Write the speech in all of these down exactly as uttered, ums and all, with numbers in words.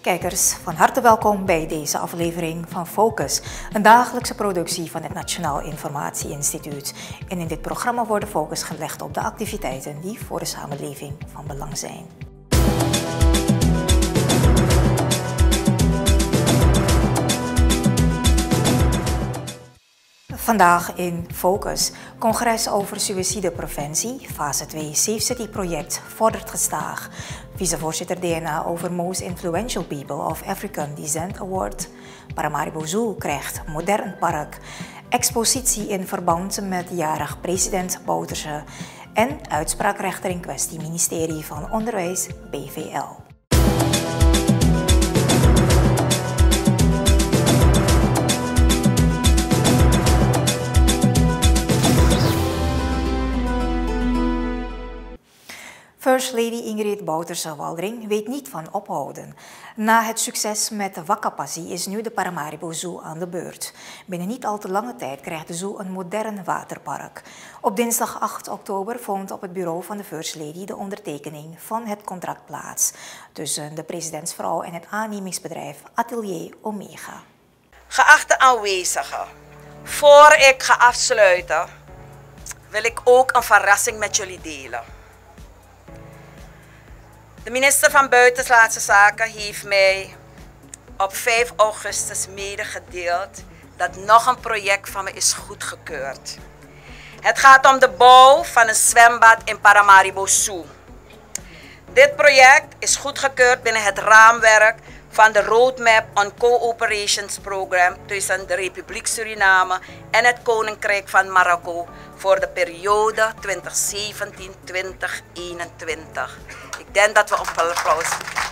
Kijkers, van harte welkom bij deze aflevering van Focus, een dagelijkse productie van het Nationaal Informatie Instituut. En in dit programma wordt de focus gelegd op de activiteiten die voor de samenleving van belang zijn. Vandaag in Focus, congres over suïcidepreventie, fase twee Safe City project vordert gestaag. Vicevoorzitter D N A over Most Influential People of African Descent Award. Paramaribo Zoo krijgt modern park. Expositie in verband met jarig president Bouterse. En uitspraakrechter in kwestie ministerie van Onderwijs B V L. First Lady Ingrid Bouterse-Waldring weet niet van ophouden. Na het succes met de Wakapassie is nu de Paramaribo Zoo aan de beurt. Binnen niet al te lange tijd krijgt de zoo een modern waterpark. Op dinsdag acht oktober vond op het bureau van de First Lady de ondertekening van het contract plaats tussen de presidentsvrouw en het aannemingsbedrijf Atelier Omega. Geachte aanwezigen, voor ik ga afsluiten, wil ik ook een verrassing met jullie delen. De minister van Buitenlandse Zaken heeft mij op vijf augustus medegedeeld dat nog een project van me is goedgekeurd. Het gaat om de bouw van een zwembad in Paramaribo Zoo. Dit project is goedgekeurd binnen het raamwerk van de Roadmap on Cooperations Program tussen de Republiek Suriname en het Koninkrijk van Marokko voor de periode twintig zeventien tot twintig eenentwintig. Ik denk dat we op een applaus.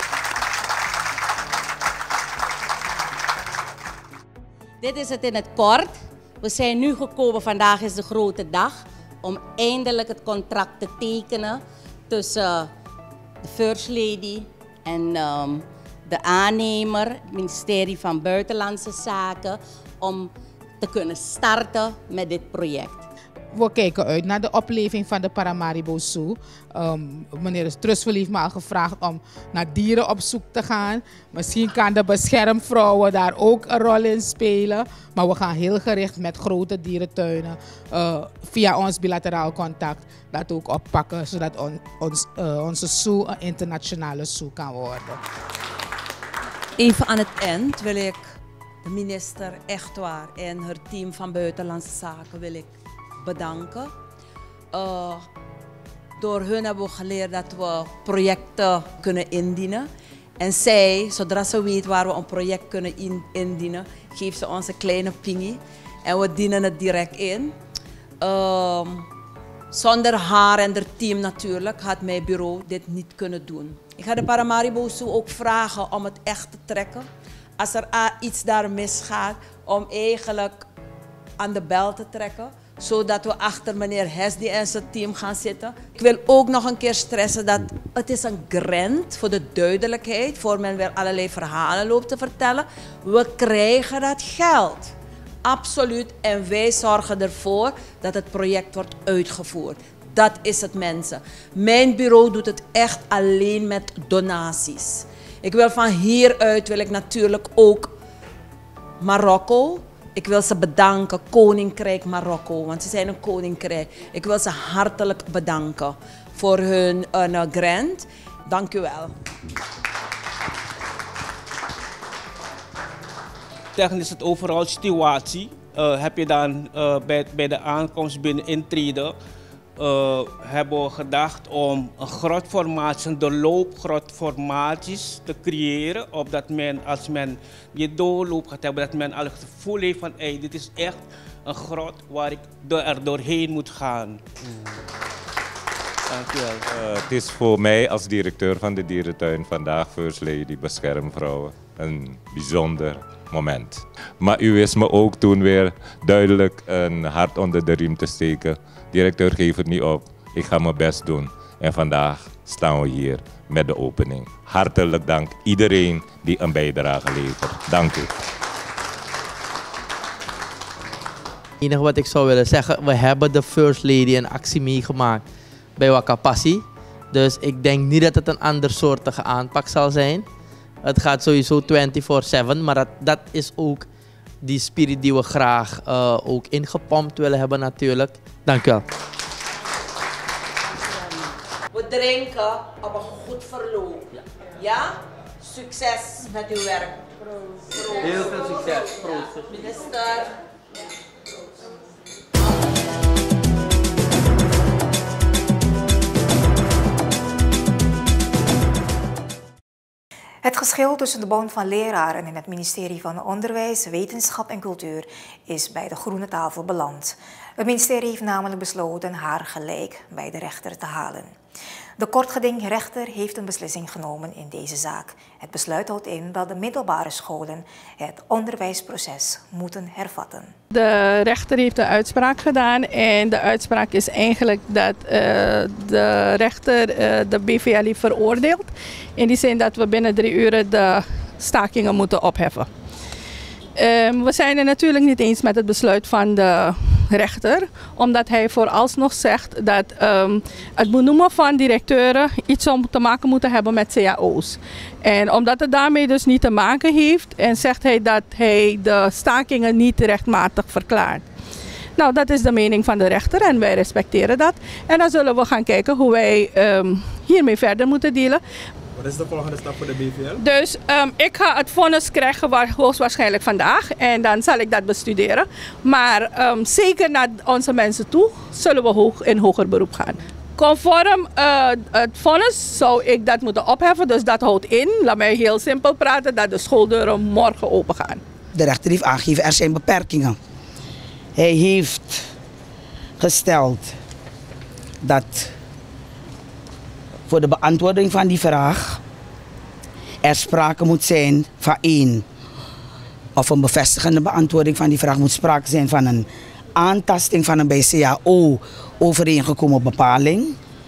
Dit is het in het kort. We zijn nu gekomen, vandaag is de grote dag, om eindelijk het contract te tekenen tussen de First Lady en um, de aannemer, het ministerie van Buitenlandse Zaken, om te kunnen starten met dit project. We kijken uit naar de opleving van de Paramaribo Zoo. Um, meneer Trustwil heeft me al gevraagd om naar dieren op zoek te gaan. Misschien kan de beschermvrouwen daar ook een rol in spelen. Maar we gaan heel gericht met grote dierentuinen uh, via ons bilateraal contact dat ook oppakken, zodat on, ons, uh, onze zoo een internationale zoo kan worden. Even aan het eind wil ik de minister echt waar en haar team van Buitenlandse Zaken wil ik bedanken. Uh, door hun hebben we geleerd dat we projecten kunnen indienen. En zij, zodra ze weet waar we een project kunnen in, indienen, geeft ze ons een kleine pingie. En we dienen het direct in. Uh, zonder haar en haar team natuurlijk had mijn bureau dit niet kunnen doen. Ik ga de Paramaribo Zoo ook vragen om het echt te trekken. Als er iets daar misgaat, om eigenlijk aan de bel te trekken, zodat we achter meneer Hesdy en zijn team gaan zitten. Ik wil ook nog een keer stressen dat het is een grant voor de duidelijkheid, voor men weer allerlei verhalen loopt te vertellen. We krijgen dat geld. Absoluut. En wij zorgen ervoor dat het project wordt uitgevoerd. Dat is het, mensen. Mijn bureau doet het echt alleen met donaties. Ik wil van hieruit wil ik natuurlijk ook Marokko. Ik wil ze bedanken, Koninkrijk Marokko, want ze zijn een koninkrijk. Ik wil ze hartelijk bedanken voor hun uh, grant. Dank u wel. Technisch is het overal situatie. Uh, heb je dan uh, bij, bij de aankomst binnen intrede, uh, hebben we gedacht om een grotformatie, de loopgrotformaties te creëren. Opdat men, als men die doorloop gaat hebben, dat men al het gevoel heeft van hey, dit is echt een grot waar ik er doorheen moet gaan. Mm. Dank u wel. Uh, het is voor mij als directeur van de dierentuin vandaag, First Lady Beschermvrouwen, een bijzonder moment. Maar u wist me ook toen weer duidelijk een hart onder de riem te steken. Directeur, geef het niet op. Ik ga mijn best doen. En vandaag staan we hier met de opening. Hartelijk dank iedereen die een bijdrage levert. Dank u. Het enige wat ik zou willen zeggen, we hebben de First Lady een actie meegemaakt bij Wakapassie. Dus ik denk niet dat het een andersoortige aanpak zal zijn. Het gaat sowieso vierentwintig zeven, maar dat, dat is ook die spirit die we graag uh, ook ingepompt willen hebben natuurlijk. Dank u wel. We drinken op een goed verloop. Ja? Ja? Succes met uw werk. Proost. Heel veel succes. Proost. Ja. Minister. Het geschil tussen de Bond van Leraren en het ministerie van Onderwijs, Wetenschap en Cultuur is bij de groene tafel beland. Het ministerie heeft namelijk besloten haar gelijk bij de rechter te halen. De kortgedingrechter heeft een beslissing genomen in deze zaak. Het besluit houdt in dat de middelbare scholen het onderwijsproces moeten hervatten. De rechter heeft een uitspraak gedaan en de uitspraak is eigenlijk dat uh, de rechter uh, de B V L heeft veroordeeld. In die zin dat we binnen drie uur de stakingen moeten opheffen. Um, we zijn het natuurlijk niet eens met het besluit van de rechter, omdat hij vooralsnog zegt dat um, het benoemen van directeuren iets om te maken moeten hebben met C A O's. En omdat het daarmee dus niet te maken heeft, en zegt hij dat hij de stakingen niet rechtmatig verklaart. Nou, dat is de mening van de rechter en wij respecteren dat. En dan zullen we gaan kijken hoe wij um, hiermee verder moeten dealen. Wat is de volgende stap voor de B V L? Dus um, ik ga het vonnis krijgen hoogstwaarschijnlijk vandaag en dan zal ik dat bestuderen. Maar um, zeker naar onze mensen toe zullen we hoog in hoger beroep gaan. Conform uh, het vonnis zou ik dat moeten opheffen, dus dat houdt in, laat mij heel simpel praten, dat de schooldeuren morgen open gaan. De rechter heeft aangegeven, er zijn beperkingen. Hij heeft gesteld dat voor de beantwoording van die vraag er sprake moet zijn van één, of een bevestigende beantwoording van die vraag moet sprake zijn van een aantasting van een bij C A O overeengekomen bepaling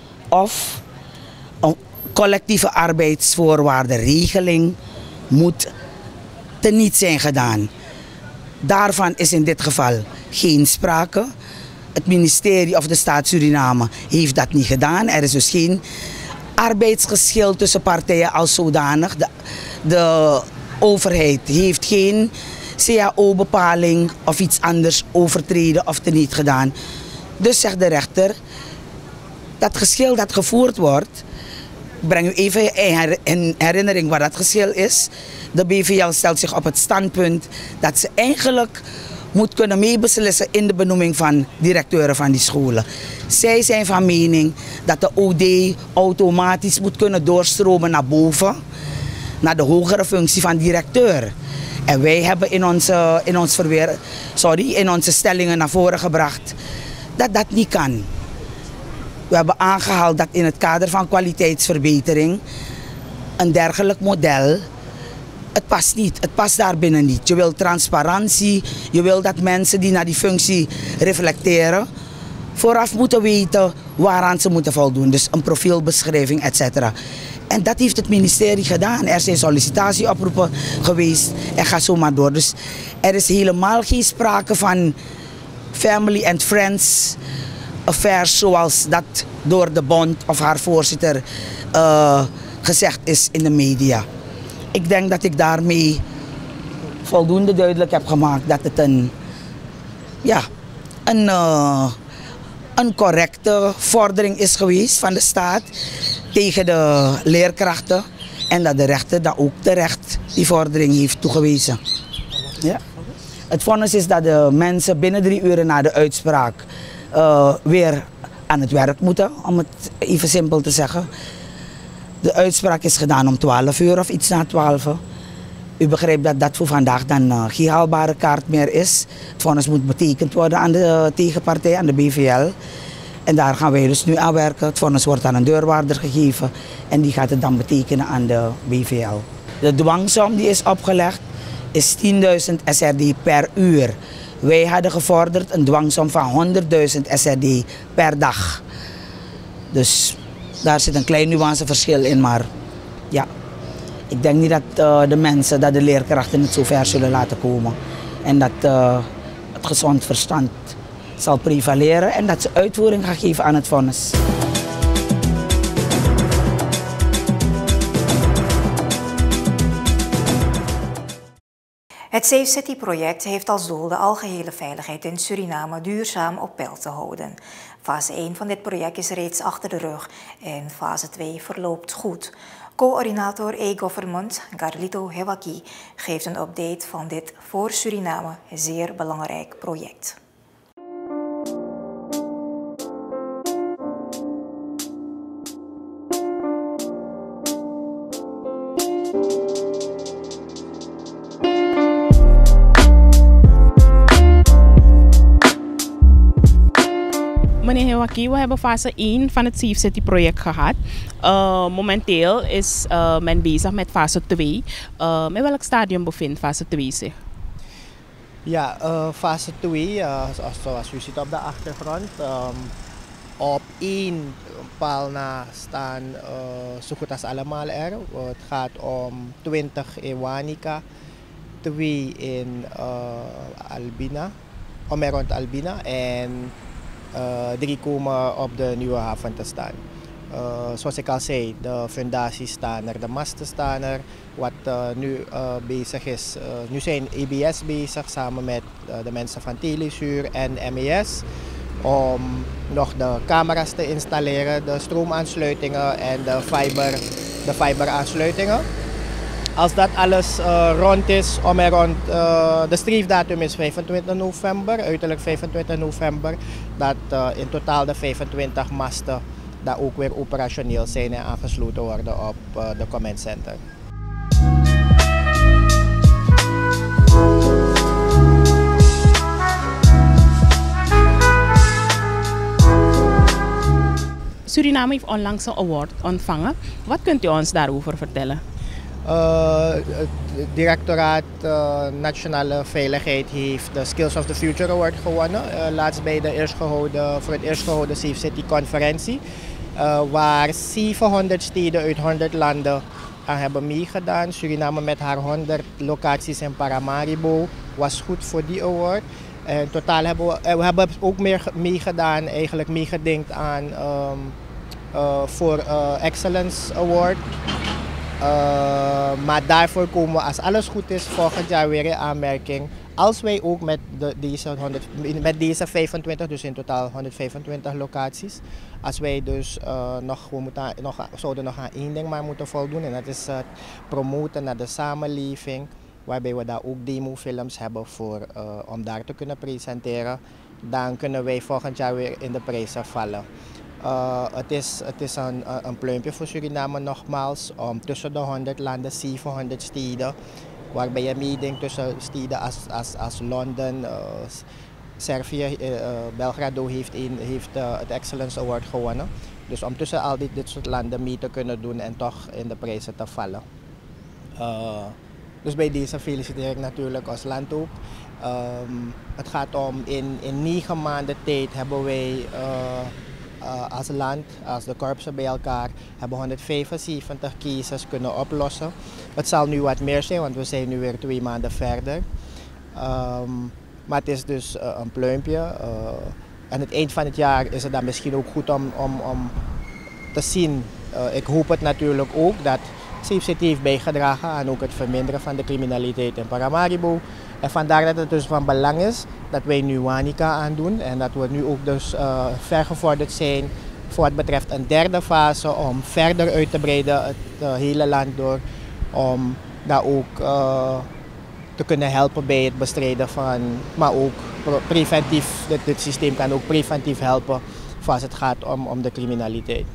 of een collectieve arbeidsvoorwaardenregeling moet teniet zijn gedaan. Daarvan is in dit geval geen sprake. Het ministerie of de staat Suriname heeft dat niet gedaan. Er is dus geen arbeidsgeschil tussen partijen als zodanig. De, de overheid heeft geen C A O-bepaling of iets anders overtreden of teniet gedaan. Dus zegt de rechter, dat geschil dat gevoerd wordt, breng u even in herinnering wat dat geschil is. De B V L stelt zich op het standpunt dat ze eigenlijk moet kunnen meebeslissen in de benoeming van directeuren van die scholen. Zij zijn van mening dat de O D automatisch moet kunnen doorstromen naar boven, naar de hogere functie van directeur. En wij hebben in onze, in ons verweer, sorry, in onze stellingen naar voren gebracht dat dat niet kan. We hebben aangehaald dat in het kader van kwaliteitsverbetering een dergelijk model, het past niet, het past daarbinnen niet. Je wil transparantie, je wil dat mensen die naar die functie reflecteren vooraf moeten weten waaraan ze moeten voldoen. Dus een profielbeschrijving, et cetera. En dat heeft het ministerie gedaan. Er zijn sollicitatieoproepen geweest en ga zo maar door. Dus er is helemaal geen sprake van family and friends affairs zoals dat door de bond of haar voorzitter uh, gezegd is in de media. Ik denk dat ik daarmee voldoende duidelijk heb gemaakt dat het een, ja, een, uh, een correcte vordering is geweest van de staat tegen de leerkrachten en dat de rechter dat ook terecht die vordering heeft toegewezen. Ja. Het vonnis is dat de mensen binnen drie uur na de uitspraak uh, weer aan het werk moeten, om het even simpel te zeggen. De uitspraak is gedaan om twaalf uur of iets na twaalf. U begrijpt dat dat voor vandaag dan uh, geen haalbare kaart meer is. Het vonnis moet betekend worden aan de uh, tegenpartij, aan de B V L. En daar gaan wij dus nu aan werken. Het vonnis wordt aan een deurwaarder gegeven en die gaat het dan betekenen aan de B V L. De dwangsom die is opgelegd is tienduizend S R D per uur. Wij hadden gevorderd een dwangsom van honderdduizend S R D per dag. Dus daar zit een klein nuanceverschil in, maar ja, ik denk niet dat uh, de mensen, dat de leerkrachten het zover zullen laten komen. En dat uh, het gezond verstand zal prevaleren en dat ze uitvoering gaan geven aan het vonnis. Het Safe City-project heeft als doel de algehele veiligheid in Suriname duurzaam op peil te houden. Fase één van dit project is reeds achter de rug en fase twee verloopt goed. Coördinator e-government Carlito Hewaki geeft een update van dit voor Suriname zeer belangrijk project. Meneer Hewaki, we hebben fase één van het Safe City project gehad. Uh, momenteel is uh, men bezig met fase twee. Uh, in welk stadium bevindt fase twee zich? Ja, uh, fase twee, uh, zoals u ziet op de achtergrond. Um, op één paal na staan uh, zo goed als allemaal er. Het gaat om twintig in Wanica, twee in uh, Albina, om en rond Albina en Uh, drie komen op de nieuwe haven te staan. Uh, zoals ik al zei, de fundaties staan er, de masten staan er. Wat uh, nu uh, bezig is, uh, nu zijn E B S bezig samen met uh, de mensen van Telesuur en M E S om nog de camera's te installeren, de stroomaansluitingen en de fiber, de fiberaansluitingen. Als dat alles uh, rond is, om en rond, uh, de streefdatum is vijfentwintig november, uiterlijk vijfentwintig november, dat uh, in totaal de vijfentwintig masten dat ook weer operationeel zijn en aangesloten worden op uh, de command center. Suriname heeft onlangs een award ontvangen. Wat kunt u ons daarover vertellen? Uh, het directoraat uh, Nationale Veiligheid heeft de Skills of the Future Award gewonnen. Uh, laatst bij de eerst gehouden, voor het eerst gehouden Safe City conferentie. Uh, waar zevenhonderd steden uit honderd landen aan hebben meegedaan. Suriname met haar honderd locaties in Paramaribo was goed voor die award. En totaal hebben we, we hebben ook meer meegedaan, eigenlijk meegedinkt aan um, uh, voor uh, Excellence Award. Uh, maar daarvoor komen we, als alles goed is, volgend jaar weer in aanmerking. Als wij ook met, de, deze, honderd, met deze vijfentwintig, dus in totaal honderdvijfentwintig locaties, als wij dus uh, nog, we moeten, nog, zouden nog aan één ding maar moeten voldoen. En dat is het promoten naar de samenleving, waarbij we daar ook demofilms hebben voor, uh, om daar te kunnen presenteren. Dan kunnen wij volgend jaar weer in de prijzen vallen. Uh, het is, het is een, een pluimpje voor Suriname nogmaals, om tussen de honderd landen, zevenhonderd steden, waarbij je meedenkt tussen steden als, als, als Londen, uh, Servië, uh, Belgrado heeft, een, heeft uh, het Excellence Award gewonnen. Dus om tussen al dit, dit soort landen mee te kunnen doen en toch in de prijzen te vallen. Uh, dus bij deze feliciteer ik natuurlijk ons land ook. Um, het gaat om in, in negen maanden tijd hebben wij uh, Uh, als land, als de korpsen bij elkaar, hebben honderdvijfenzeventig cases kunnen oplossen. Het zal nu wat meer zijn, want we zijn nu weer twee maanden verder. Um, maar het is dus uh, een pluimpje. Uh, aan het eind van het jaar is het dan misschien ook goed om, om, om te zien. Uh, ik hoop het natuurlijk ook dat Safe City heeft bijgedragen aan ook het verminderen van de criminaliteit in Paramaribo. En vandaar dat het dus van belang is dat wij nu Wanica aandoen en dat we nu ook dus uh, vergevorderd zijn voor wat betreft een derde fase om verder uit te breiden het uh, hele land door, om daar ook uh, te kunnen helpen bij het bestrijden van, maar ook preventief, dit, dit systeem kan ook preventief helpen als het gaat om, om de criminaliteit.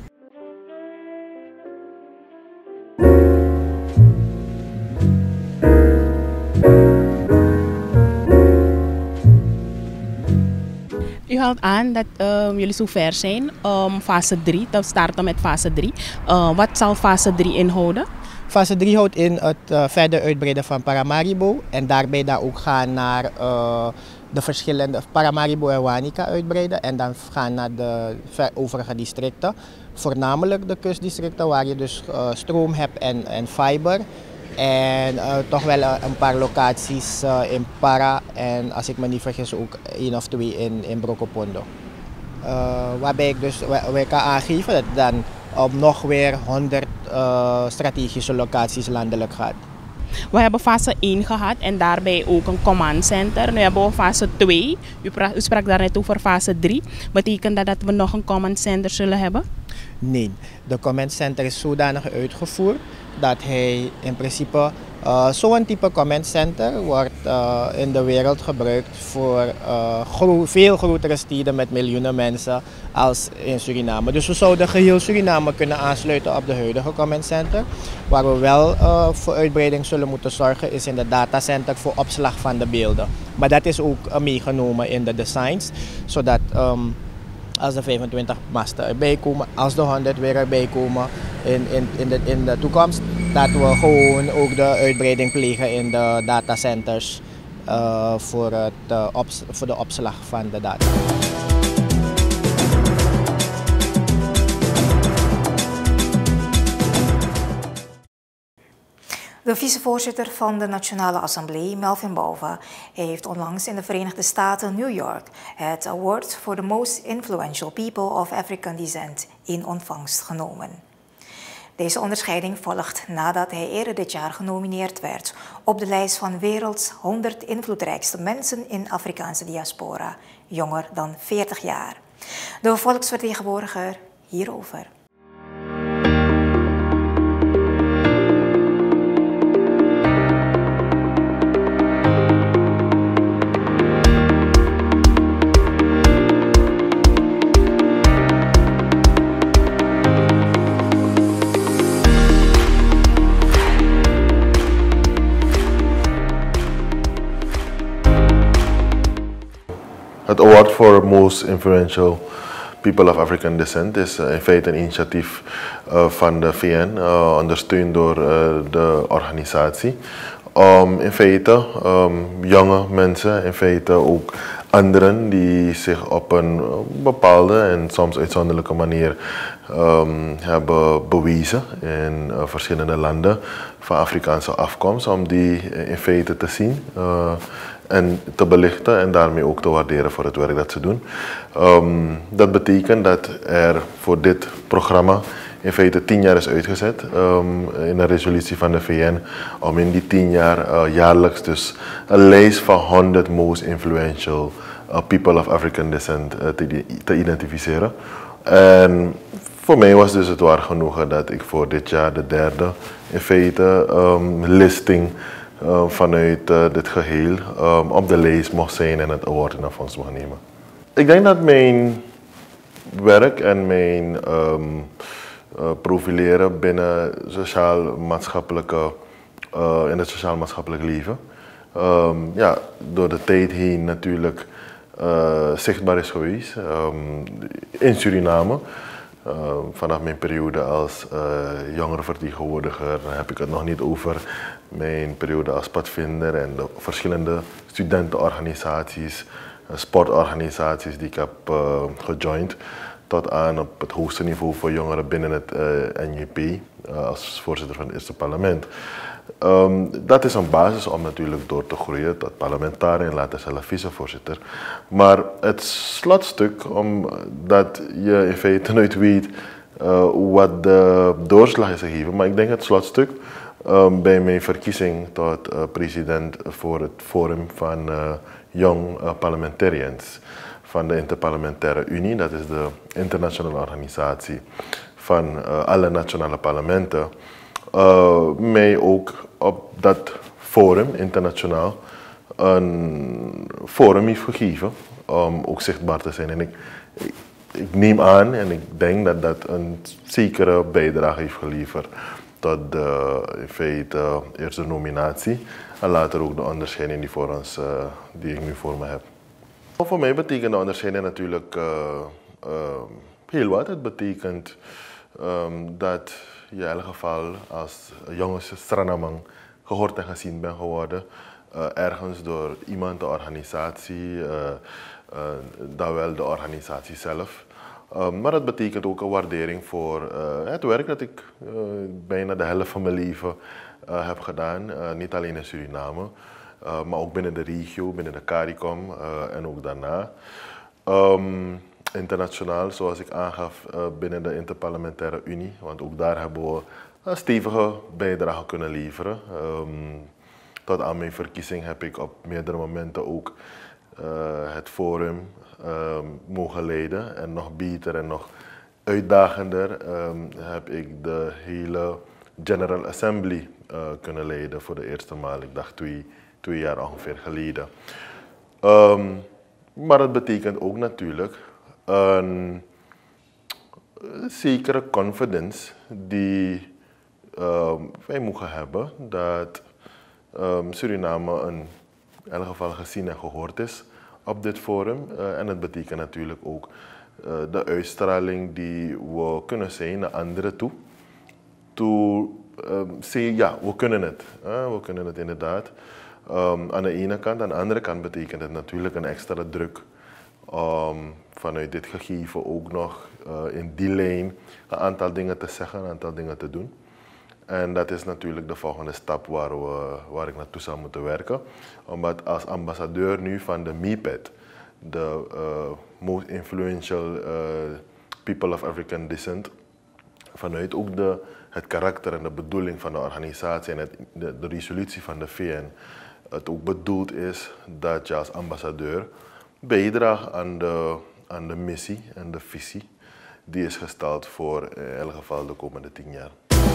U haalt aan dat uh, jullie zover zijn om fase drie, te starten met fase drie. Uh, wat zal fase drie inhouden? Fase drie houdt in het uh, verder uitbreiden van Paramaribo en daarbij dan ook gaan naar uh, de verschillende Paramaribo en Wanica uitbreiden en dan gaan naar de overige districten. Voornamelijk de kustdistricten waar je dus uh, stroom hebt en, en fiber. En uh, toch wel uh, een paar locaties uh, in Para en als ik me niet vergis ook één of twee in, in Brokopondo. Uh, waarbij ik dus wij kan aangeven dat het dan om nog weer honderd uh, strategische locaties landelijk gaat. We hebben fase één gehad en daarbij ook een command center. Nu hebben we fase twee. U, u sprak daar net over fase drie. Betekent dat dat we nog een command center zullen hebben? Nee, de command center is zodanig uitgevoerd dat hij in principe uh, zo'n type command center wordt uh, in de wereld gebruikt voor uh, gro veel grotere steden met miljoenen mensen als in Suriname. Dus we zouden geheel Suriname kunnen aansluiten op de huidige command center. Waar we wel uh, voor uitbreiding zullen moeten zorgen is in de datacenter voor opslag van de beelden. Maar dat is ook uh, meegenomen in de designs, zodat um, als de vijfentwintig masten erbij komen, als de honderd weer erbij komen in, in, in, de, in de toekomst, dat we gewoon ook de uitbreiding plegen in de datacenters uh, voor, het, uh, ops, voor de opslag van de data. De vicevoorzitter van de Nationale Assemblée, Melvin Bouva, heeft onlangs in de Verenigde Staten New York het Award for the Most Influential People of African Descent in ontvangst genomen. Deze onderscheiding volgt nadat hij eerder dit jaar genomineerd werd op de lijst van werelds honderd invloedrijkste mensen in Afrikaanse diaspora, jonger dan veertig jaar. De volksvertegenwoordiger hierover. Het Award for Most Influential People of African Descent is uh, in feite een initiatief uh, van de V N, uh, ondersteund door uh, de organisatie. Um, in feite um, jonge mensen, in feite ook anderen die zich op een bepaalde en soms uitzonderlijke manier um, hebben bewezen in uh, verschillende landen van Afrikaanse afkomst, om die in feite te zien. Uh, En te belichten en daarmee ook te waarderen voor het werk dat ze doen. Um, dat betekent dat er voor dit programma in feite tien jaar is uitgezet um, in een resolutie van de V N om in die tien jaar uh, jaarlijks dus een lijst van honderd most influential uh, people of African descent uh, te, te identificeren. En voor mij was dus het waar genoegen dat ik voor dit jaar de derde in feite um, listing Uh, vanuit uh, dit geheel um, op de lijst mocht zijn en het award in ontvangst mocht nemen. Ik denk dat mijn werk en mijn um, uh, profileren binnen sociaal-maatschappelijke, uh, in het sociaal-maatschappelijk leven um, ja, door de tijd heen natuurlijk uh, zichtbaar is geweest. Um, in Suriname. Uh, vanaf mijn periode als uh, jongerenvertegenwoordiger heb ik het nog niet over mijn periode als padvinder en de verschillende studentenorganisaties, uh, sportorganisaties die ik heb uh, gejoind, tot aan op het hoogste niveau voor jongeren binnen het uh, N J P uh, als voorzitter van het Eerste Parlement. Um, dat is een basis om natuurlijk door te groeien tot parlementariër en later zelf vicevoorzitter. Maar het slotstuk, omdat je in feite nooit weet uh, wat de doorslag is gegeven, maar ik denk het slotstuk um, bij mijn verkiezing tot uh, president voor het Forum van uh, Young uh, Parliamentarians van de Interparlementaire Unie, dat is de internationale organisatie van uh, alle nationale parlementen. Uh, mij ook op dat forum internationaal een forum heeft gegeven om ook zichtbaar te zijn. En ik, ik, ik neem aan en ik denk dat dat een zekere bijdrage heeft geleverd tot de in feite eerste nominatie en later ook de onderscheiding die, voor ons, uh, die ik nu voor me heb. Voor mij betekent de onderscheiding natuurlijk uh, uh, heel wat. Het betekent um, dat je in elk geval als jonge Stranamang gehoord en gezien bent geworden. Uh, ergens door iemand, de organisatie, uh, uh, dan wel de organisatie zelf. Uh, maar het betekent ook een waardering voor uh, het werk dat ik uh, bijna de helft van mijn leven uh, heb gedaan. Uh, niet alleen in Suriname, uh, maar ook binnen de regio, binnen de CARICOM uh, en ook daarna. Um, internationaal, zoals ik aangaf, uh, binnen de Interparlementaire Unie, want ook daar hebben we een stevige bijdrage kunnen leveren. Um, tot aan mijn verkiezing heb ik op meerdere momenten ook uh, het forum um, mogen leiden. En nog beter en nog uitdagender um, heb ik de hele General Assembly uh, kunnen leiden voor de eerste maal. Ik dacht twee, twee jaar ongeveer geleden. Um, maar het betekent ook natuurlijk een zekere confidence die um, wij mogen hebben dat um, Suriname in elk geval gezien en gehoord is op dit forum. Uh, en het betekent natuurlijk ook uh, de uitstraling die we kunnen zijn naar anderen toe. Toe um, zeggen, ja, we kunnen het. Uh, we kunnen het inderdaad. Um, aan de ene kant, aan de andere kant betekent het natuurlijk een extra druk om vanuit dit gegeven ook nog uh, in die lijn een aantal dingen te zeggen, een aantal dingen te doen. En dat is natuurlijk de volgende stap waar, we, waar ik naartoe zou moeten werken. Omdat als ambassadeur nu van de M I P E D, de uh, Most Influential uh, People of African Descent, vanuit ook de, het karakter en de bedoeling van de organisatie en het, de, de resolutie van de V N, het ook bedoeld is dat je als ambassadeur bijdraagt aan de, aan de missie en de visie die is gesteld voor in elk geval de komende tien jaar.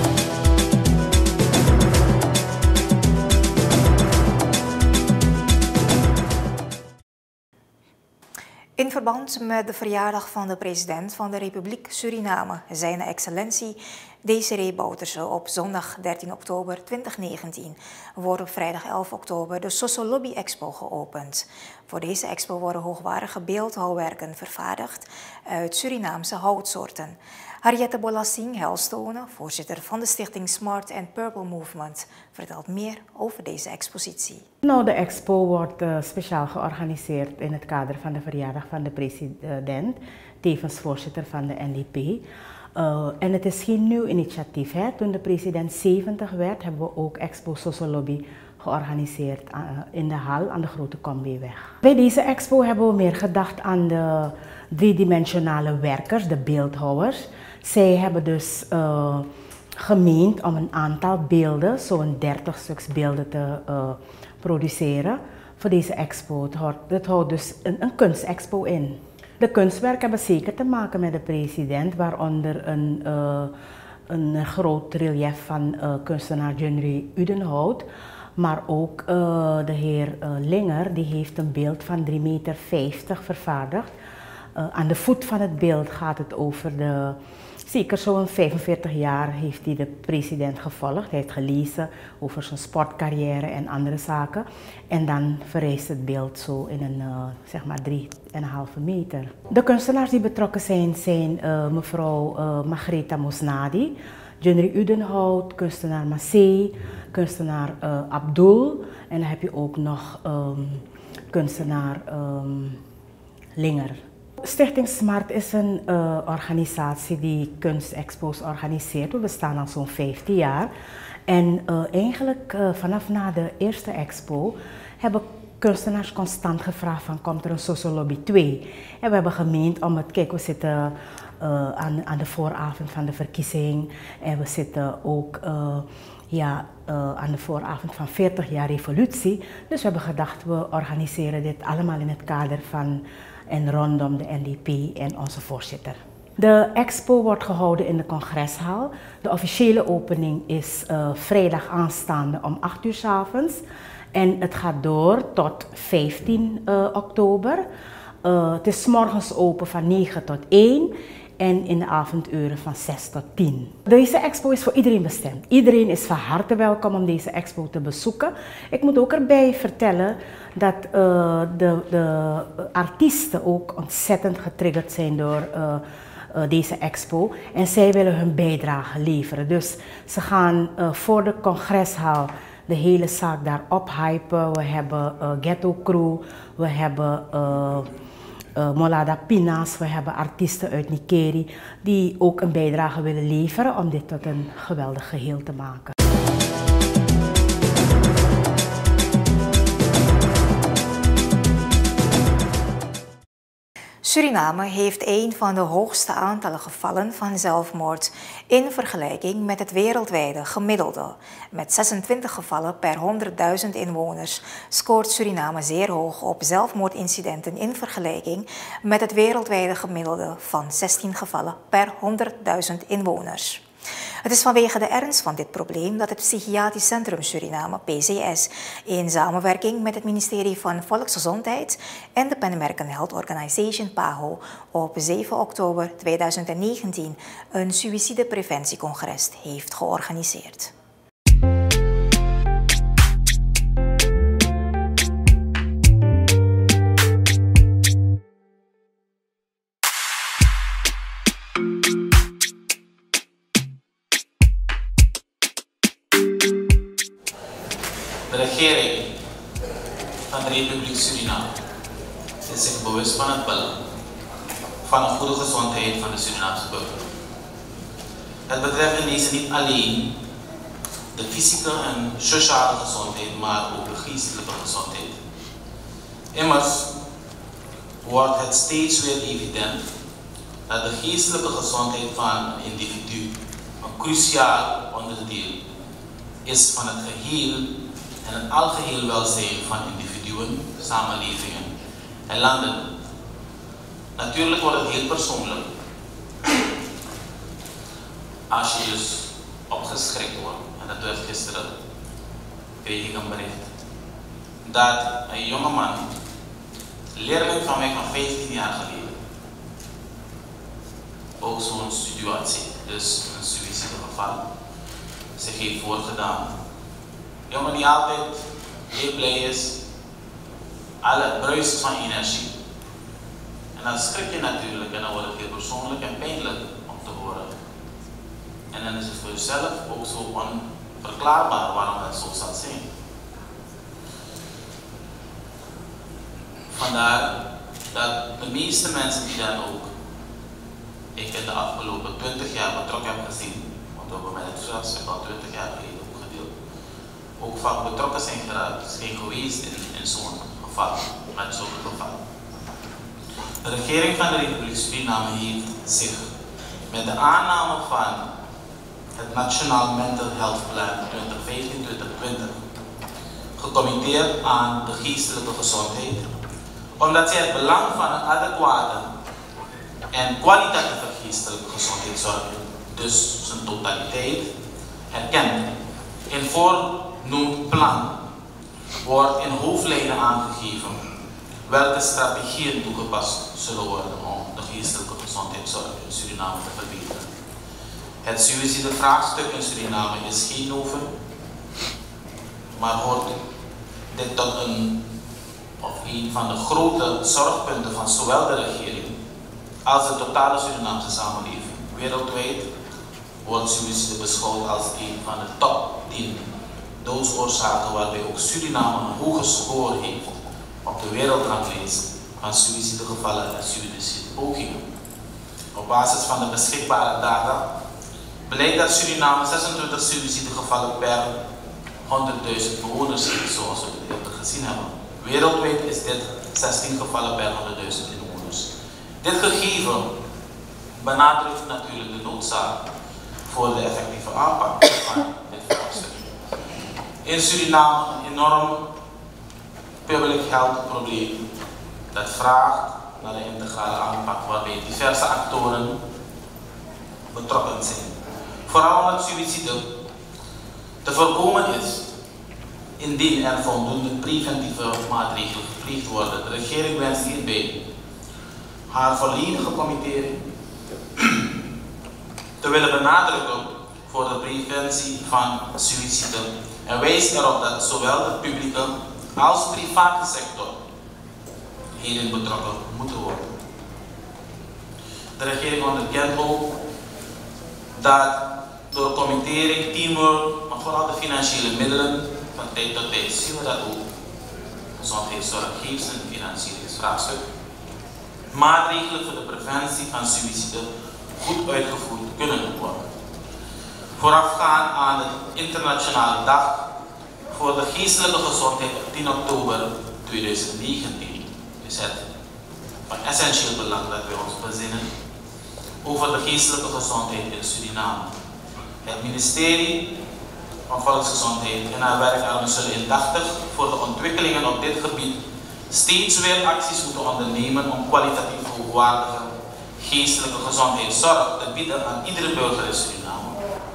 In verband met de verjaardag van de president van de Republiek Suriname, zijn excellentie Desiree Bouterse, op zondag dertien oktober tweeduizend negentien wordt op vrijdag elf oktober de Sosolobby Expo geopend. Voor deze expo worden hoogwaardige beeldhouwwerken vervaardigd uit Surinaamse houtsoorten. Harriette Bolassing-Helstone, voorzitter van de stichting Smart and Purple Movement, vertelt meer over deze expositie. Nou, de expo wordt uh, speciaal georganiseerd in het kader van de verjaardag van de president, tevens voorzitter van de N D P. Uh, en het is geen nieuw initiatief. Hè. Toen de president zeventig werd, hebben we ook Expo Sosolobby georganiseerd uh, in de hal aan de Grote Kombeeweg. Bij deze expo hebben we meer gedacht aan de driedimensionale werkers, de beeldhouwers. Zij hebben dus uh, gemeend om een aantal beelden, zo'n dertig stuks beelden te uh, produceren voor deze expo. Het houdt, het houdt dus een, een kunstexpo in. De kunstwerken hebben zeker te maken met de president, waaronder een, uh, een groot relief van uh, kunstenaar Jenry Udenhout. Maar ook uh, de heer uh, Linger, die heeft een beeld van drie meter vijftig vervaardigd. Uh, aan de voet van het beeld gaat het over de, zeker zo'n vijfenveertig jaar heeft hij de president gevolgd. Hij heeft gelezen over zijn sportcarrière en andere zaken. En dan verrijst het beeld zo in een, uh, zeg maar, drie en een halve meter. De kunstenaars die betrokken zijn, zijn uh, mevrouw uh, Margreta Mosnadi, Jenry Udenhout, kunstenaar Massé, kunstenaar uh, Abdul. En dan heb je ook nog um, kunstenaar um, Linger. Stichting Smart is een uh, organisatie die kunstexpo's organiseert. We bestaan al zo'n vijftien jaar. En uh, eigenlijk uh, vanaf na de eerste expo hebben kunstenaars constant gevraagd van komt er een Sosolobby twee. En we hebben gemeend om het, kijk we zitten uh, aan, aan de vooravond van de verkiezing. En we zitten ook uh, ja, uh, aan de vooravond van veertig jaar revolutie. Dus we hebben gedacht we organiseren dit allemaal in het kader van en rondom de N D P en onze voorzitter. De expo wordt gehouden in de congreshal. De officiële opening is uh, vrijdag aanstaande om acht uur 's avonds. En het gaat door tot vijftien oktober. Uh, het is 's morgens open van negen tot één en in de avonduren van zes tot tien. Deze expo is voor iedereen bestemd. Iedereen is van harte welkom om deze expo te bezoeken. Ik moet ook erbij vertellen dat uh, de, de artiesten ook ontzettend getriggerd zijn door uh, uh, deze expo. En zij willen hun bijdrage leveren. Dus ze gaan uh, voor de congreshal de hele zaak daar ophypen. We hebben uh, Ghetto Crew, we hebben uh, uh, Molada Pinas, we hebben artiesten uit Nikeri die ook een bijdrage willen leveren om dit tot een geweldig geheel te maken. Suriname heeft een van de hoogste aantallen gevallen van zelfmoord in vergelijking met het wereldwijde gemiddelde. Met zesentwintig gevallen per honderdduizend inwoners scoort Suriname zeer hoog op zelfmoordincidenten in vergelijking met het wereldwijde gemiddelde van zestien gevallen per honderdduizend inwoners. Het is vanwege de ernst van dit probleem dat het Psychiatrisch Centrum Suriname, P C S, in samenwerking met het ministerie van Volksgezondheid en de Pan American Health Organization, P A H O, op zeven oktober tweeduizend negentien een suïcidepreventiecongres heeft georganiseerd. De regering van de Republiek Suriname is zich bewust van het belang van een goede gezondheid van de Surinaamse burger. Het betreft in deze niet alleen de fysieke en sociale gezondheid, maar ook de geestelijke gezondheid. Immers wordt het steeds weer evident dat de geestelijke gezondheid van een individu een cruciaal onderdeel is van het geheel en het algeheel welzijn van individuen, samenlevingen en landen. Natuurlijk wordt het heel persoonlijk als je dus opgeschrikt wordt, en dat werd gisteren, kreeg ik een bericht, dat een jongeman, leerling van mij van vijftien jaar geleden, ook zo'n situatie, dus een suïcidegeval, zich heeft voorgedaan. Jongen die altijd heel blij is, alle bruist van energie. En dan schrik je natuurlijk en dan wordt het heel persoonlijk en pijnlijk om te horen. En dan is het voor jezelf ook zo onverklaarbaar waarom het zo zal zijn. Vandaar dat de meeste mensen die dan ook, ik in de afgelopen twintig jaar betrokken heb gezien, want we hebben met het vraagstuk al twintig jaar geleden ook gedeeld, ook vaak betrokken zijn geraakt, zijn geweest in, in zo'n geval, met zo'n geval. De regering van de Republiek Suriname heeft zich met de aanname van het Nationaal Mental Health Plan twintig vijftien tot twintig twintig gecommitteerd aan de geestelijke gezondheid, omdat zij het belang van een adequate en kwalitatieve geestelijke gezondheidszorg, dus zijn totaliteit, herkent. In voornoemd plan wordt in hoofdlijnen aangegeven welke strategieën toegepast zullen worden om de geestelijke gezondheidszorg in Suriname te verbeteren. Het suïcidevraagstuk in Suriname is geen novum, maar hoort dit tot een, of een van de grote zorgpunten van zowel de regering als de totale Surinaamse samenleving. Wereldwijd wordt suïcide beschouwd als een van de top tien doodsoorzaken, waarbij ook Suriname een hoge score heeft op de wereldranglijst van suïcidegevallen en suïcidepogingen. Op basis van de beschikbare data blijkt dat Suriname zesentwintig suïcidegevallen per honderdduizend bewoners heeft, zoals we het eerder gezien hebben. Wereldwijd is dit zestien gevallen per honderdduizend inwoners. Dit gegeven benadrukt natuurlijk de noodzaak voor de effectieve aanpak van dit vraagstuk. In Suriname een enorm public health probleem dat vraagt naar een integrale aanpak waarbij diverse actoren betrokken zijn. Vooral omdat suïcide te voorkomen is indien er voldoende preventieve maatregelen gepleegd worden. De regering wenst hierbij haar volledige committering te willen benadrukken voor de preventie van suïcide en wijst erop dat zowel de publieke als de private sector hierin betrokken moeten worden. De regering onderkent ook dat door committering, teamwork, maar vooral de financiële middelen van tijd tot tijd zien we dat ook. Gezondheidszorg heeft een financieringsvraagstuk. Maatregelen voor de preventie van suïcide goed uitgevoerd kunnen worden. Voorafgaand aan de internationale dag voor de geestelijke gezondheid op tien oktober tweeduizend negentien is het van essentieel belang dat wij ons bezinnen over de geestelijke gezondheid in Suriname. Het ministerie van Volksgezondheid en haar werkarmen zullen indachtig voor de ontwikkelingen op dit gebied steeds weer acties moeten ondernemen om kwalitatief hoogwaardige geestelijke gezondheidszorg te bieden aan iedere burger in Suriname.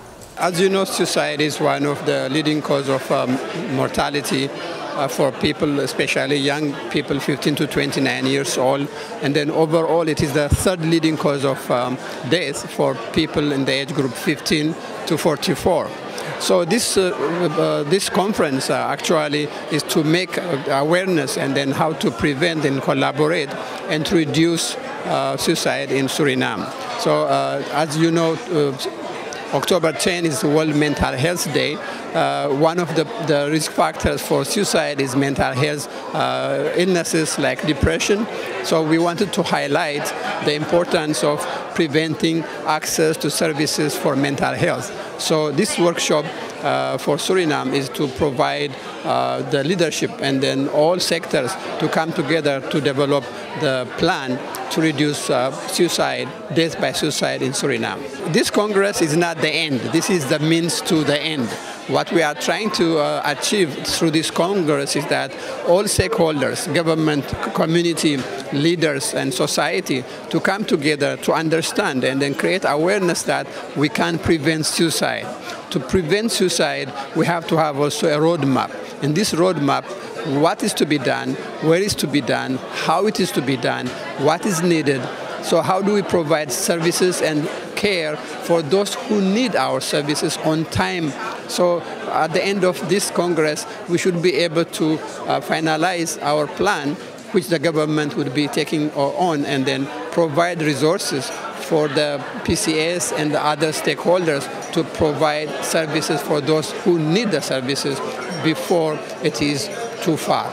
As you know, suicide is one of the leading cause of um, mortality uh, for people, especially young people, fifteen to twenty-nine years old. And then overall, it is the third leading cause of um, death for people in the age group fifteen to forty-four. So this uh, uh, this conference uh, actually is to make uh, awareness and then how to prevent and collaborate and to reduce uh, suicide in Suriname. So uh, as you know, uh, October tenth is the World Mental Health Day. Uh, one of the, the risk factors for suicide is mental health uh, illnesses like depression. So we wanted to highlight the importance of preventing access to services for mental health. So this workshop uh, for Suriname is to provide uh, the leadership and then all sectors to come together to develop the plan to reduce uh, suicide, death by suicide in Suriname. This Congress is not the end. This is the means to the end. What we are trying to uh, achieve through this Congress is that all stakeholders, government, community, leaders and society to come together to understand and then create awareness that we can prevent suicide. To prevent suicide, we have to have also a roadmap. In this roadmap, what is to be done, where is to be done, how it is to be done, what is needed. So how do we provide services and care for those who need our services on time? So at the end of this Congress, we should be able to uh, finalize our plan, which the government would be taking on, and then provide resources for the P C S and the other stakeholders to provide services for those who need the services before it is too far.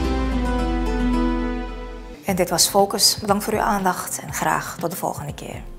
En dit was Focus. Bedankt voor uw aandacht en graag tot de volgende keer.